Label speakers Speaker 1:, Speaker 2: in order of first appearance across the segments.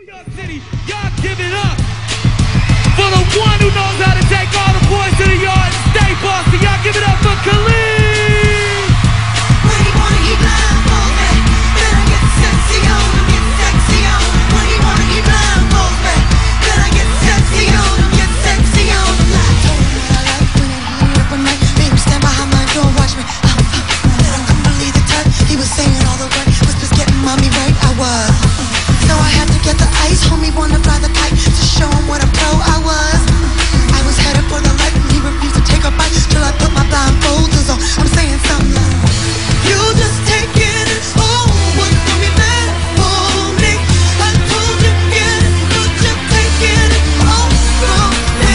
Speaker 1: New York City, y'all give it up for the one who knows how to take all the boys to the yard and stay Boston. Y'all give it up for Kelis.
Speaker 2: When he wanna, he blindfold me. Then I get sexy on him, get sexy on him. When he wanna, he blindfold me. Then I get sexy on him, get sexy on him. I told him that I like when he hit me up one night. Made him stand behind my door, watch me. I couldn't believe the time he was saying all the right whispers, getting mommy right. I was. So I had to get the ice, homie wanna fly the kite to show him what a pro I was. I was headed for the light and he refused to take a bite till I put my blindfolders on. I'm saying something like, you just taking it home. What's gonna be bad for me? I told you get it, but you're taking it home from me.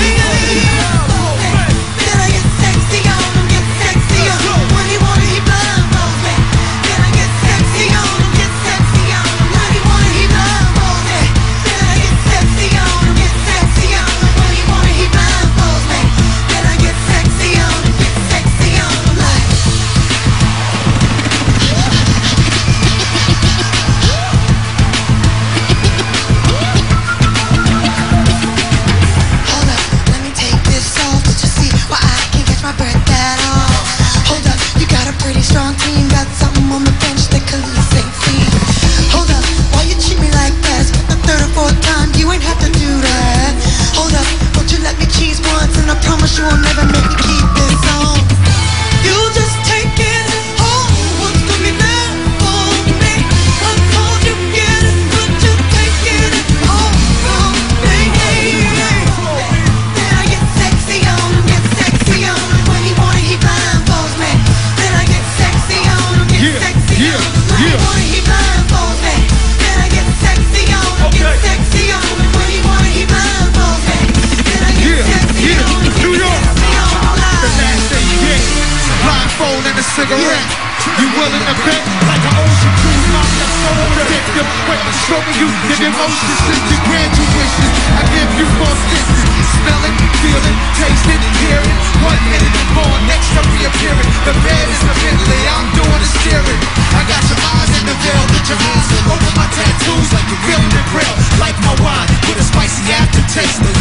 Speaker 2: Then I get sexy on him, get sexy on him. When he wanna, he blindfolds me. Then I get sexy on him, get sexy on him. When he wanna, he blindfolds me. Then I get sexy on him, get sexy on him. When he wanna, he blindfolds me. Then I get sexy on him, get sexy on him. Like, hold up, let me take this off. Did you see why I can't catch my breath at all? Hold up, you got a pretty strong team. Got something on the bench that Kelis ain't seen. Hold up, why you treat me like that? For the third or fourth time, you ain't have to do that. Hold up, won't you let me cheese once, and I promise you will never make me keep this on. You just take it home. What's gonna be bad for me? I told you get it, but you're taking it home from me. Then I get sexy on him, get sexy on him. When he wanna, he blindfolds me. Then I get sexy on him, get sexy on him. When he wanna, he blindfolds me. Then I get sexy on him, get sexy on him. When he wanna, he blindfolds me. Then I get sexy on him,
Speaker 3: New York.
Speaker 2: get sexy on him.
Speaker 3: The last thing you get, blindfold and a cigarette. You willing to bet like an ocean cruise line? That's so addictive. When I'm stroking you, give emotions since you grant your wishes. I give you more kisses. Smell it, feel it, taste it, hear it. 1 minute and more, next I'm reappearing. The bed is the Bentley, I'm doing the steering. I got your eyes in the veil, get your eyes over my tattoos like you're feeling the grill. Like my wine with a spicy aftertaste.